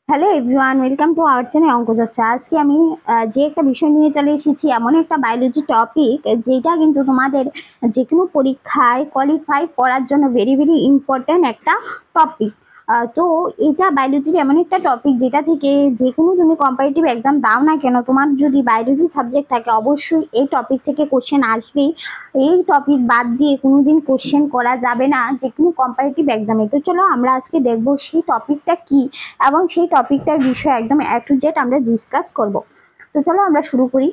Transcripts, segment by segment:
Hello everyone, welcome to our channel Anko Charcha. আজকে আমি যে একটা বিষয় নিয়ে চলে এসেছি, এমন একটা বায়োলজি টপিক যেটা কিন্তু তোমাদের যে কোনো পরীক্ষায় কোয়ালিফাই করার জন্য ভেরি ভেরি ইম্পর্ট্যান্ট একটা টপিক। তো এটা বায়োলজির এমন একটা টপিক যেটা থেকে যে কোনো তুমি কম্পারেটিভ এক্সাম দাও না কেন, তোমার যদি বায়োলজি সাবজেক্ট থাকে অবশ্যই এই টপিক থেকে কোশ্চেন আসবেই। এই টপিক বাদ দিয়ে কোনোদিন কোশ্চেন করা যাবে না যে কোনো কম্পারেটিভ এক্সামে। তো চলো আমরা আজকে দেখবো সেই টপিকটা কি এবং সেই টপিকটার বিষয়ে একদম A to Z আমরা ডিসকাস করব। তো চলো আমরা শুরু করি।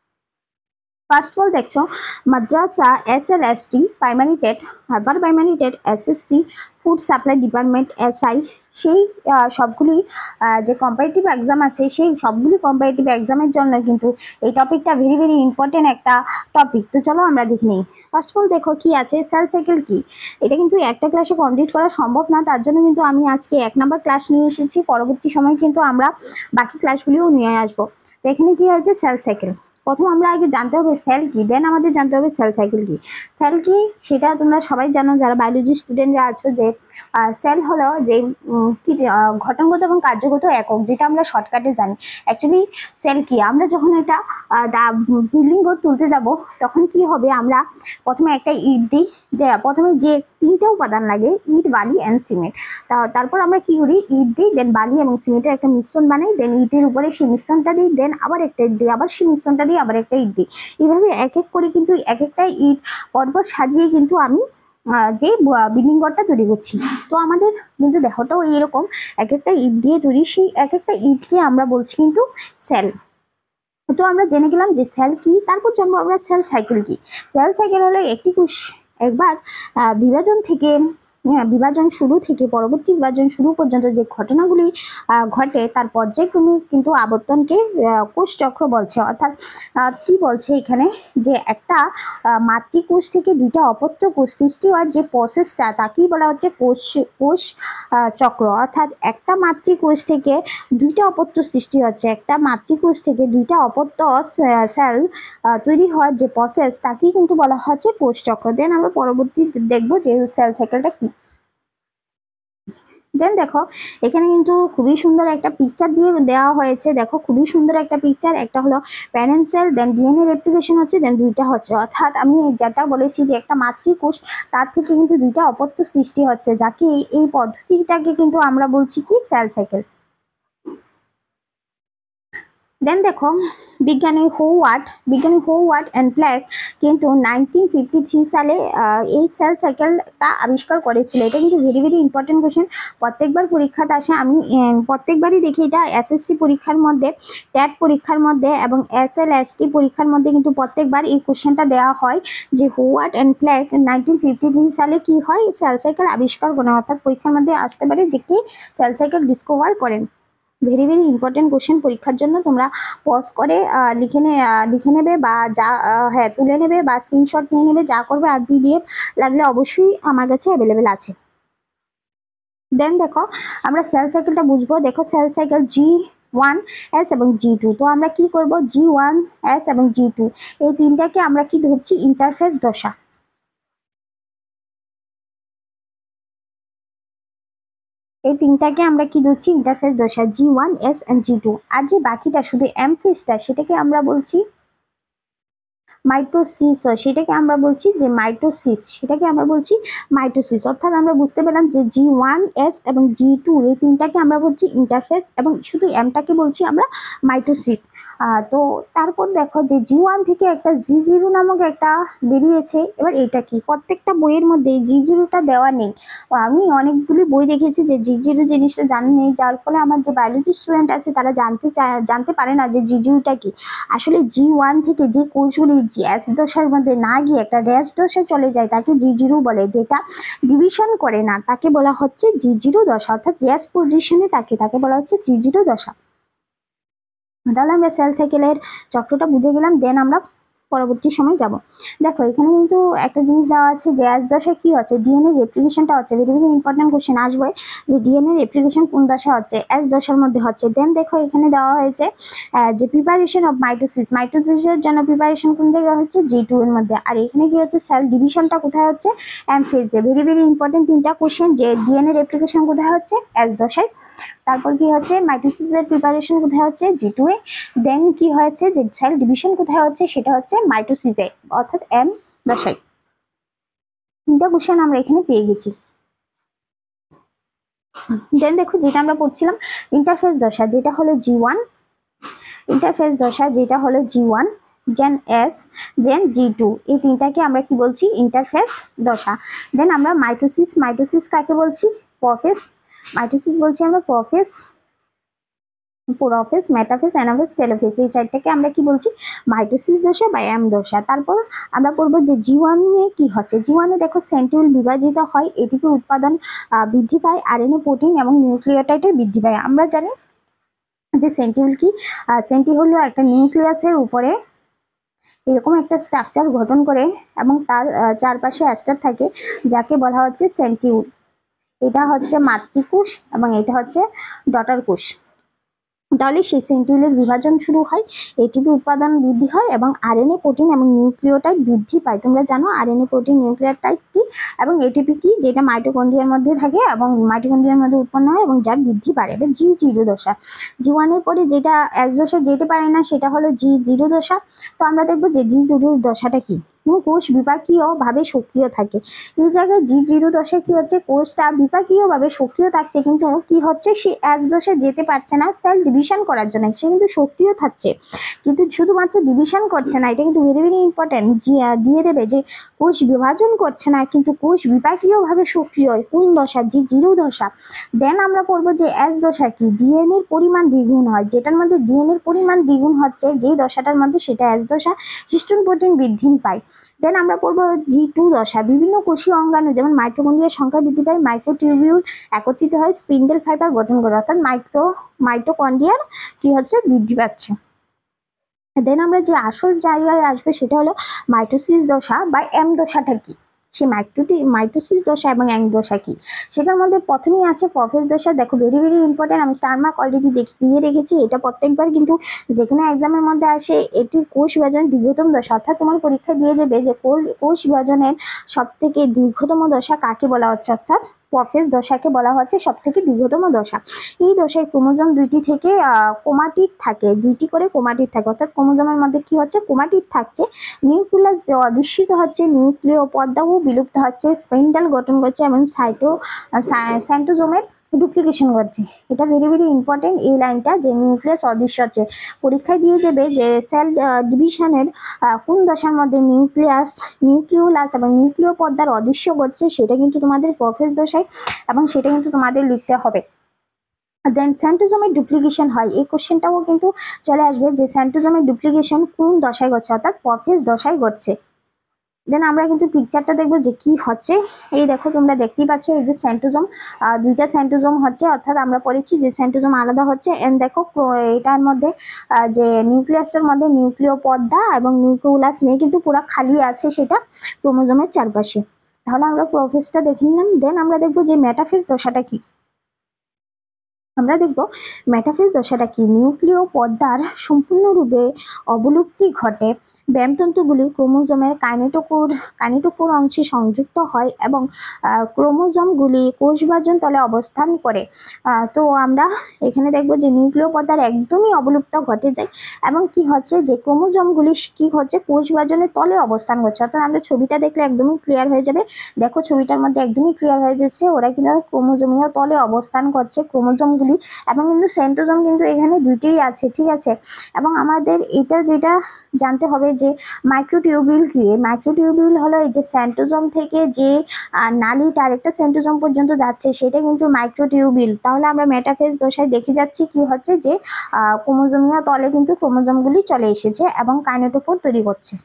ফার্স্ট অফ অল দেখছো মাদ্রাসা, SLST, primary TET, hyper primary TET, SSC, food supply department, SI, সেই সবগুলি যে কম্পারেটিভ এক্সাম আছে সেই সবগুলি কম্পারেটিভ এক্সামের জন্য কিন্তু এই টপিকটা ভেরি ভেরি ইম্পর্টেন্ট একটা টপিক। তো চলো আমরা দেখে নিই। ফার্স্ট অফ অল দেখো কি আছে, সেল সাইকেল কি। এটা কিন্তু একটা ক্লাসে কমপ্লিট করা সম্ভব না, তার জন্য কিন্তু আমি আজকে 1 নম্বর ক্লাস নিয়ে এসেছি। পরবর্তী সময় কিন্তু আমরা বাকি ক্লাসগুলিও নিয়ে আসবো। তো এখানে কি হয়েছে, সেল সাইকেল। প্রথম আমরা আগে জানতে হবে সেল কি, দেন আমাদের জানতে হবে সেল সাইকেল কি। সেল কি সেটা তোমরা সবাই জানো যারা বায়োলজি স্টুডেন্টরা আছো, যে সেল হলো যে ঘটনগত এবং কার্যগত একক, যেটা আমরা শর্টকাটে জানি। অ্যাকচুয়ালি সেল কি, আমরা যখন এটা বিল্ডিং ঘর তুলতে যাব তখন কি হবে, আমরা প্রথমে একটা ইট দিই। প্রথমে যে 3টে উপাদান লাগে, ইট, বালি অ্যান্ড সিমেন্ট। তারপর আমরা কি করি, ইট দিই, দেন বালি এবং সিমেন্টের একটা মিশ্রণ বানাই, দেন ইটের উপরে সেই মিশ্রণটা দিই, দেন আবার একটা ইট দিই, আবার সেই মিশ্রণটা দিই, আবার একটা ইট দিই। এইভাবে এক এক করে কিন্তু এক একটা ইট পরপর সাজিয়ে কিন্তু আমি যে বিল্ডিং ঘরটা তৈরি করছি। তো আমাদের কিন্তু দেহটাও এরকম এক একটা ইট দিয়ে তৈরি, সেই এক একটা ইটকে আমরা বলছি কিন্তু সেল। তো আমরা জেনে গেলাম যে সেল কি, তারপর জানবো আমরা সেল সাইকেল কি। সেল সাইকেল হলো একটি কোষ একবার বিভাজন থেকে বিভাজন শুরু থেকে পরবর্তী বিভাজন শুরু পর্যন্ত যে ঘটনাগুলি ঘটে তার পর্যায়ক্রমিক কিন্তু আবর্তনকে কোষ চক্র বলছে। অর্থাৎ কি বলছে এখানে, যে একটা মাতৃকোষ থেকে 2টা অপত্য কোষ সৃষ্টি হওয়ার যে প্রসেসটা তাকেই বলা হচ্ছে কোষ চক্র। অর্থাৎ একটা মাতৃকোষ থেকে 2টা অপত্য সৃষ্টি হচ্ছে, একটা মাতৃকোষ থেকে 2টা অপত্য সেল তৈরি হওয়ার যে প্রসেস তাকেই কিন্তু বলা হচ্ছে কোষ চক্র। দেন আমরা পরবর্তী দেখবো যে সেল সাইকেলটা কি। দেন দেখো এখানে কিন্তু খুবই সুন্দর একটা পিকচার দিয়ে দেওয়া হয়েছে। দেখো খুবই সুন্দর একটা পিকচার, একটা হলো parent cell, then DNA replication হচ্ছে, দেন 2টা হচ্ছে। অর্থাৎ আমি যেটা বলেছি যে একটা মাতৃকোষ, তার থেকে কিন্তু 2টা অপত্য সৃষ্টি হচ্ছে, যাকে এই পদ্ধতিটাকে কিন্তু আমরা বলছি কি সেল সাইকেল। দেন দেখো বিজ্ঞানী হোওয়ার্ড অ্যান্ড প্ল্যাক কিন্তু 1953 সালে এই সেল সাইকেলটা আবিষ্কার করেছিল। এটা কিন্তু ভেরি ভেরি ইম্পর্টেন্ট কোশ্চেন, প্রত্যেকবার পরীক্ষাতে আসে। আমি প্রত্যেকবারই দেখি এটা এসএসসি পরীক্ষার মধ্যে, ট্যাট পরীক্ষার মধ্যে এবং SLST পরীক্ষার মধ্যে কিন্তু প্রত্যেকবার এই কোশ্চেনটা দেওয়া হয় যে হোওয়ার্ড অ্যান্ড প্ল্যাক 1953 সালে কি হয়, সেল সাইকেল আবিষ্কার করেন। অর্থাৎ পরীক্ষার মধ্যে আসতে পারে যে কি সেল সাইকেল ডিসকভার করেন। ভেরি ভেরি ইম্পর্টেন্ট কোশ্চেন, পরীক্ষার জন্য তোমরা পজ করে লিখে নেবে বা যা হ্যাঁ তুলে নেবে বা স্ক্রিনশট নিয়ে নেবে, যা করবে। আর PDF লাগলে অবশ্যই আমার কাছে অ্যাভেলেবেল আছে। দেন দেখো আমরা সেল সাইকেলটা বুঝবো। দেখো সেল সাইকেল G1S এবং G2। তো আমরা কি করব, G1S এবং G2 এই 3টাকে আমরা কি ধরছি, ইন্টারফেস দশা। এই 3টাকে আমরা কি ধরছি, ইন্টারফেস দশা, G1S and G2। আর যে বাকিটা শুধু M ফেজটা, সেটাকে আমরা বলছি মাইটোসিস। সেটাকে আমরা বলছি যে মাইটোসিস। অর্থাৎ আমরা বুঝতে পেলাম যে G1S এবং G2 এই 3টাকে আমরা বলছি ইন্টারফেস এবং শুধু এমটাকে বলছি আমরা মাইটোসিস। তো তারপর দেখো যে G1 থেকে একটা G0 নামক একটা বেরিয়েছে। এবার এটা কি, প্রত্যেকটা বইয়ের মধ্যে G0টা দেওয়া নেই। আমি অনেকগুলি বই দেখেছি যে G0 জিনিসটা জানি নেই, যার ফলে আমার যে বায়োলজি স্টুডেন্ট আছে তারা জানতে পারে না যে G0টা কি। আসলে G1 থেকে যে কোষগুলি S দশার মধ্যে না গিয়ে একটা ড্যাশ দশায় চলে যায় তাকে G0 বলে। যেটা ডিভিশন করে না তাকে বলা হচ্ছে G0 দশা। অর্থাৎ ড্যাশ পজিশনে তাকে বলা হচ্ছে G0 দশা। তাহলে আমরা সেল সাইকেলের চক্রটা বুঝে গেলাম। দেন আমরা পরবর্তী সময় যাব। দেখো এখানে কিন্তু একটা জিনিস দেওয়া আছে যে S দশায় কি হচ্ছে, ডিএনএ রেপ্লিকেশনটা হচ্ছে। ভেরি ভেরি ইম্পর্টেন্ট কোশ্চেন আসবে যে ডিএনএ রেপ্লিকেশন কোন দশা হচ্ছে, S দশার মধ্যে হচ্ছে। দেন দেখো এখানে দেওয়া হয়েছে যে প্রিপারেশন অফ মাইটোসিসের জন্য প্রিপারেশন কোন জায়গায় হচ্ছে, G2 এর মধ্যে। আর এখানে কি হচ্ছে, সেল ডিভিশনটা কোথায় হচ্ছে, M ফেজে। ভেরি ভেরি ইম্পর্টেন্ট 3টা কোশ্চেন, যে ডিএনএ রেপ্লিকেশন কোথায় হচ্ছে, S দশায় তারপর কি হচ্ছে মাইটোসিসের প্রিপারেশন কোথায় হচ্ছে G2 এ, দেন কি হয়েছে যে সেল ডিভিশন কোথায় হচ্ছে সেটা হচ্ছে মাইটোসিসে অর্থাৎ M দশায়। তিনটা কোশ্চেন আমরা এখানে পেয়ে গেছি। দেন দেখো যেটা আমরা পড়ছিলাম ইন্টারফেস দশা যেটা হলো G1, ইন্টারফেস দশা যেটা হলো G1 দেন S দেন G2, এই তিনটাকে আমরা কি বলছি ইন্টারফেস দশা। দেন আমরা মাইটোসিস, মাইটোসিস কাকে বলছি প্রোফেজ, মাইটোসিস বলছি আমরা prophase, prophase, metaphase, anaphase, telophase, এই চারটাকে আমরা কি বলছি মাইটোসিস দশা বা এম দশা। তারপর আমরা পড়বো যে G1 এ কি হচ্ছে। G1 এ দেখো সেন্টিউল বিভাজিত হয়, এটিপি উৎপাদন বৃদ্ধি পায়, আরএনএ প্রোটিন এবং নিউক্লিওটাইডের বৃদ্ধি পায়। আমরা জানি যে সেন্টিউল কি, সেন্টিউল হলো একটা নিউক্লিয়াসের উপরে এরকম একটা স্ট্রাকচার গঠন করে এবং তার চারপাশে অ্যাস্টার থাকে যাকে বলা হচ্ছে সেন্টিউল। এটা হচ্ছে মাতৃকোষ এবং এটা হচ্ছে ডটার কোষ। তাহলে সেই সেন্টিউলের বিভাজন শুরু হয়, এটিপি উৎপাদন বৃদ্ধি হয় এবং আরএনএ প্রোটিন এবং নিউক্লিওটাইড বৃদ্ধি পায়। তোমরা জানো আরএনএ প্রোটিন নিউক্লিওটাইড কি এবং এটিপি কি, যেটা মাইটোকন্ড্রিয়ার মধ্যে থাকে এবং মাইটোকন্ড্রিয়ার মধ্যে উৎপন্ন হয় এবং যার বৃদ্ধি পায়। এবার G0 দশা, G1 এর পরে যেটা S দশা যেতে পারে না সেটা হলো G0 দশা। তো আমরা দেখবো যে G0 দশাটা কি, কোষ বিপাকীয় ভাবে সক্রিয় থাকে। এই জায়গায় G0 দশায় কি হচ্ছে, কোষটা বিপাকীয় ভাবে সক্রিয় থাকছে কিন্তু কি হচ্ছে সে S দশায় যেতে পারছে না সেল ডিভিশন করার জন্য, সে কিন্তু সক্রিয় থাকছে কিন্তু শুধুমাত্র ডিভিশন করছে না, এটা কিন্তু ভেরি ভেরি ইম্পর্টেন্ট দিয়ে দেবে যে কোষ বিভাজন করছে না কিন্তু কোষ বিপাকীয় ভাবে সক্রিয়, কোন দশা G0 দশা। দেন আমরা পড়বো যে S দশা কি, ডিএনএ এর পরিমাণ দ্বিগুণ হয়, যেটার মধ্যে ডিএনএ এর পরিমাণ দ্বিগুণ হচ্ছে যেই দশাটার মধ্যে সেটা S দশা, হিস্টোন প্রোটিন বৃদ্ধি পায়। দেন আমরা পড়বো G2 দশা, বিভিন্ন কোষীয় অঙ্গাণু যেমন মাইটোকন্ড্রিয়ার সংখ্যা বৃদ্ধি পায়, মাইক্রোটিউবিউল একত্রিত হয়, স্পিন্ডেল ফাইবার গঠন করে অর্থাৎ মাইটোকন্ড্রিয়ার কি হচ্ছে বৃদ্ধি পাচ্ছে। দেন আমরা যে আসল জায়গায় আসবে সেটা হলো মাইটোসিস দশা বা এম দশাটা কি, সেই মাইটোসিস দশা এবং এম দশা কি। সেটার মধ্যে প্রথমেই আছে প্রোফেজ দশা। দেখো ভেরি ভেরি ইম্পর্টেন্ট, আমি স্টার মার্ক অলরেডি দিয়ে রেখেছি, এটা প্রত্যেকবার কিন্তু যে কোনো এক্সামের মধ্যে আসে। এটি কোষ বিভাজনের দীর্ঘতম দশা, অর্থাৎ তোমার পরীক্ষা দিয়ে যাবে যে কোষ বিভাজনের সব থেকে দীর্ঘতম দশা কাকে বলা হচ্ছে, অর্থাৎ প্রোফেজ দশাকে বলা হচ্ছে সব থেকে দীর্ঘতম দশা। এই দশায় ক্রোমোজোম দুইটি থেকে ক্রোমাটিড থাকে, দুইটি করে ক্রোমাটিড থাকে, অর্থাৎ ক্রোমোজোমের মধ্যে কি হচ্ছে ক্রোমাটিড থাকছে, নিউক্লিয়াস অদৃশ্য হচ্ছে, নিউক্লিয় পর্দাও বিলুপ্ত হচ্ছে, স্পিন্ডেল গঠন করছে এবং সাইটোজোমের ডুপ্লিকেশন করছে। এটা ভেরি ভেরি ইম্পর্টেন্ট এই লাইনটা, যে নিউক্লিয়াস অদৃশ্য হচ্ছে। পরীক্ষায় দিয়ে দেবে যে সেল ডিভিশনের কোন দশার মধ্যে নিউক্লিওলাস এবং নিউক্লিয় পর্দার অদৃশ্য করছে, সেটা কিন্তু তোমাদের প্রোফেজ দশায় এবং সেটা কিন্তু তোমাদের লিখতে হবে। দেন সেন্টোজোমের ডুপ্লিকেশন হয়, এই কোশ্চেনটাও কিন্তু চলে আসবে যে সেন্টোজোমের ডুপ্লিকেশন কোন দশায় ঘটছে, অর্থাৎ প্রোফেজ দশায় ঘটছে। দেন আমরা কিন্তু পিকচারটা দেখবো যে কি হচ্ছে। এই দেখো তোমরা দেখতেই পাচ্ছ এই যে সেন্টোজোম, দুইটা সেন্টোজোম হচ্ছে, অর্থাৎ আমরা পড়েছি যে সেন্টোজোম আলাদা হচ্ছে। এন্ড দেখো এটার মধ্যে যে নিউক্লিয়াসের মধ্যে নিউক্লিয় পর্দা এবং নিউক্লিওলাস নিয়ে কিন্তু পুরো খালি আছে সেটা ক্রোমোজোমের চারপাশে। তাহলে আমরা প্রোফেজটা দেখে নিলাম। দেন আমরা দেখবো যে মেটাফেজ দশাটা কি। আমরা দেখব মেটাফেজ দশাটা কি, নিউক্লিয় পর্দার সম্পূর্ণরূপে অবলুপ্তি ঘটে, ব্যামতন্তুগুলি ক্রোমোজোমের কাইনেটোফোর অংশে সংযুক্ত হয় এবং ক্রোমোজোমগুলি কোষ বিভাজন তলে অবস্থান করে। তো আমরা এখানে দেখব যে নিউক্লিয় পর্দার একদমই অবলুপ্ত ঘটে যায় এবং কি হচ্ছে যে ক্রোমোজোমগুলি কি হচ্ছে কোষ বিভাজনের তলে অবস্থান করছে। অর্থাৎ আমরা ছবিটা দেখলে একদমই ক্লিয়ার হয়ে যাবে। দেখো ছবিটার মধ্যে একদমই ক্লিয়ার হয়ে যাচ্ছে ওরা কিন্তু ক্রোমোজোমীয় তলে অবস্থান করছে ক্রোমোজোমগুলি, এবং কিন্তু সেন্টোজোম কিন্তু এখানে দুইটাই আছে, ঠিক আছে। এবং আমাদের এটা যেটা জানতে হবে যে মাইক্রোটিউবিউল কি, মাইক্রোটিউবিউল হলো এই যে সেন্টোজোম থেকে যে নালীটা আরেকটা সেন্টোজোম পর্যন্ত যাচ্ছে সেটা কিন্তু মাইক্রোটিউবিউল। তাহলে আমরা মেটাফেজ দশায় দেখে যাচ্ছি কি হচ্ছে যে ক্রোমোজোমীয় তলে কিন্তু ক্রোমোজোমগুলি চলে এসেছে এবং কাইনেটোফোর তৈরি করছে।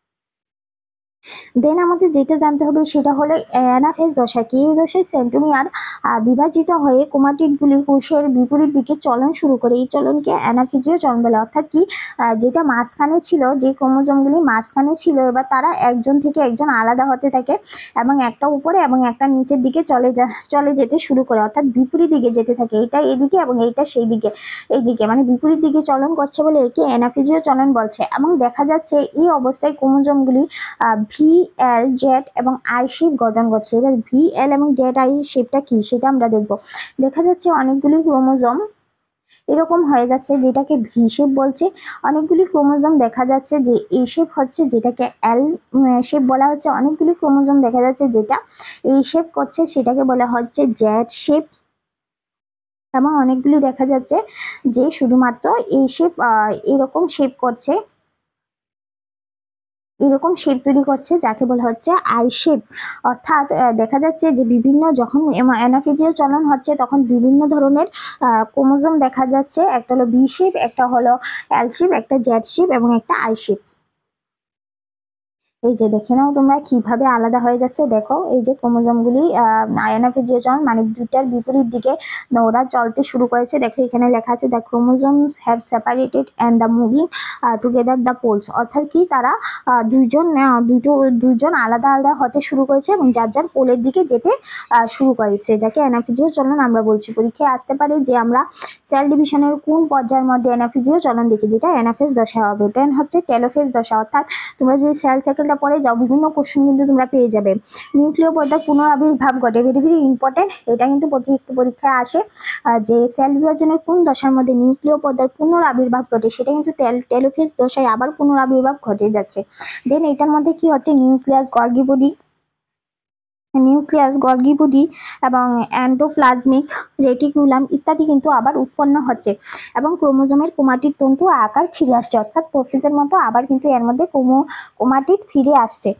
দেন আমাদের যেটা জানতে হবে সেটা হলো অ্যানাফেজ দশা কি। এই দশায় সেন্টোমিয়ার বিভাজিত হয়ে ক্রোমাটিডগুলি কোষের বিপরীত দিকে চলন শুরু করে, এই চলনকে অ্যানাফেজীয় চলন বলে। অর্থাৎ কি যেটা মাঝখানে ছিল, যে ক্রোমোজোমগুলি মাঝখানে ছিল এবার তারা একজন থেকে একজন আলাদা হতে থাকে এবং একটা উপরে এবং একটা নিচের দিকে চলে যেতে শুরু করে, অর্থাৎ বিপরীত দিকে যেতে থাকে, এটা এদিকে এবং এইটা সেই দিকে, এইদিকে মানে বিপরীত দিকে চলন করছে বলে একে অ্যানাফেজীয় চলন বলছে। এবং দেখা যাচ্ছে এই অবস্থায় ক্রোমোজোমগুলি V ভি এল জেড এবং আই শেপ গঠন করছে। এবার ভি এল এবং জেড আই শেপটা কি সেটা আমরা দেখব। দেখা যাচ্ছে অনেকগুলি ক্রোমোজোম এরকম হয়ে যাচ্ছে যেটাকে ভি শেপ বলছে, অনেকগুলি ক্রোমোজোম দেখা যাচ্ছে যে এ শেপ হচ্ছে যেটাকে এল শেপ বলা হচ্ছে, অনেকগুলি ক্রোমোজোম দেখা যাচ্ছে যেটা এ শেপ করছে সেটাকে বলা হচ্ছে জেড শেপ, এবং অনেকগুলি দেখা যাচ্ছে যে শুধুমাত্র এই শেপ এরকম শেপ করছে, এরকম শেপ তৈরি করছে যাকে বলা হচ্ছে আই শেপ। অর্থাৎ দেখা যাচ্ছে যে বিভিন্ন যখন অ্যানাফেজীয় চলন হচ্ছে তখন বিভিন্ন ধরনের ক্রোমোজোম দেখা যাচ্ছে, একটা হলো বি শেপ, একটা হলো এল শেপ, একটা জেড শেপ এবং একটা আই শেপ। এই যে দেখে নাও তোমরা কিভাবে আলাদা হয়ে যাচ্ছে। দেখো এই যে ক্রোমোজোমগুলি অ্যানাফেজীয় চলন মানে দুইটার বিপরীত দিকে ওরা চলতে শুরু করেছে। দেখো এখানে লেখা আছে the chromosomes have separated and the moving together the poles. অর্থাৎ কি তারা দুইজন আলাদা আলাদা হতে শুরু করেছে এবং যার যার পোলের দিকে যেতে শুরু করেছে, যাকে অ্যানাফেজীয় চলন আমরা বলছি। পরীক্ষায় আসতে পারে যে আমরা সেল ডিভিশনের কোন পর্যায়ের মধ্যে অ্যানাফেজীয় চলন দেখি, যেটা অ্যানাফেজ দশা হবে। দেন হচ্ছে টেলোফেজ দশা। অর্থাৎ তোমরা যদি সেল সাইকেলটা পরে যাও বিভিন্ন কোশ্চেন কিন্তু তোমরা পেয়ে যাবে। নিউক্লিয় পর্দার পুনরাবির্ভাব ঘটে, ভেরি ভেরি ইম্পর্টেন্ট, এটা কিন্তু পরীক্ষায় আসে যে সেল বিভাজনের কোন দশার মধ্যে নিউক্লিয় পর্দার পুনরাবির্ভাব ঘটে, সেটা কিন্তু টেলোফেজ দশায় আবার পুনরাবির্ভাব ঘটে যাচ্ছে। দেন এটার মধ্যে কি হচ্ছে নিউক্লিয়াস গলগি বডি এবং এন্ডোপ্লাজমিক রেটিকুলাম ইত্যাদি কিন্তু আবার উৎপন্ন হচ্ছে এবং ক্রোমোজোমের ক্রোমাটিড তন্তু আকার ফিরে আসছে। অর্থাৎ প্রকৃতির মতো আবার কিন্তু এর মধ্যে ক্রোমাটিড ফিরে আসছে।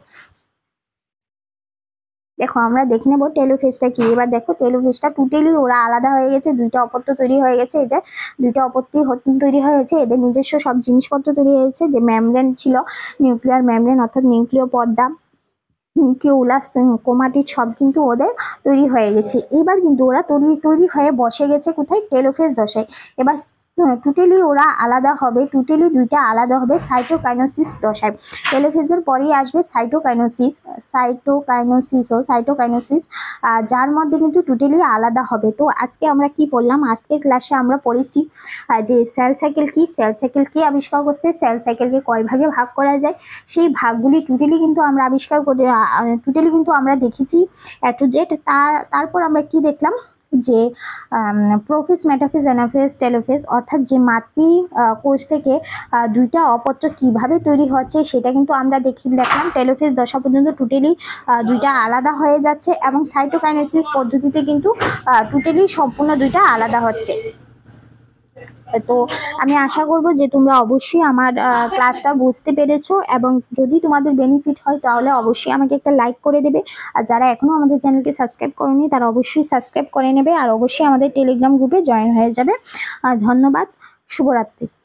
দেখো আমরা দেখে নেবো টেলোফেজটা কি। এবার দেখো টেলোফেজটা টোটালি ওরা আলাদা হয়ে গেছে, দুইটা অপত্য তৈরি হয়ে গেছে। এই যে দুইটা অপত্য তৈরি হয়েছে, এদের নিজস্ব সব জিনিসপত্র তৈরি হয়েছে। যে মেমব্রেন ছিল নিউক্লিয়ার মেমব্রেন অর্থাৎ নিউক্লিয় পর্দা, নিউক্লিওলাস, ক্রোমাটিড সব কিন্তু ওদের তৈরি হয়ে গেছে। এবার কিন্তু ওরা তৈরি হয়ে বসে গেছে কোথায়, টেলোফেজ দশায়। এবার টোটালি ওরা আলাদা হবে, টোটালি দুইটা আলাদা হবে সাইটোকাইনোসিস দশায়। টেলোফেজের পরেই আসবে সাইটোকাইনোসিস, যার মধ্যে কিন্তু টোটালি আলাদা হবে। তো আজকে আমরা কি পড়লাম, আজকের ক্লাসে আমরা পড়েছি যে সেল সাইকেল কি, সেল সাইকেল কে আবিষ্কার করছে, সেল সাইকেলকে কয় ভাগে ভাগ করা যায়, সেই ভাগগুলি টোটালি কিন্তু আমরা আবিষ্কার করে টোটালি কিন্তু আমরা দেখেছি এ টু জেড। তারপর আমরা কি দেখলাম যে প্রোফেজ, মেটাফেজ, অ্যানাফেজ, টেলোফেজ, অর্থাৎ যে মাতৃ কোষ থেকে দুইটা অপত্য কিভাবে তৈরি হচ্ছে সেটা কিন্তু আমরা দেখলাম। টেলোফেজ দশা পর্যন্ত টোটালি দুইটা আলাদা হয়ে যাচ্ছে এবং সাইটোকাইনেসিস পদ্ধতিতে কিন্তু টোটালি সম্পূর্ণ দুইটা আলাদা হচ্ছে। তো আমি আশা করব যে তোমরা অবশ্যই আমার ক্লাসটা বুঝতে পেরেছো, এবং যদি তোমাদের বেনিফিট হয় তাহলে অবশ্যই আমাকে একটা লাইক করে দেবে। আর যারা এখনো আমাদের চ্যানেলকে সাবস্ক্রাইব করেনি তারা অবশ্যই সাবস্ক্রাইব করে নেবে, আর অবশ্যই আমাদের টেলিগ্রাম গ্রুপে জয়েন হয়ে যাবে। ধন্যবাদ, শুভরাত্রি।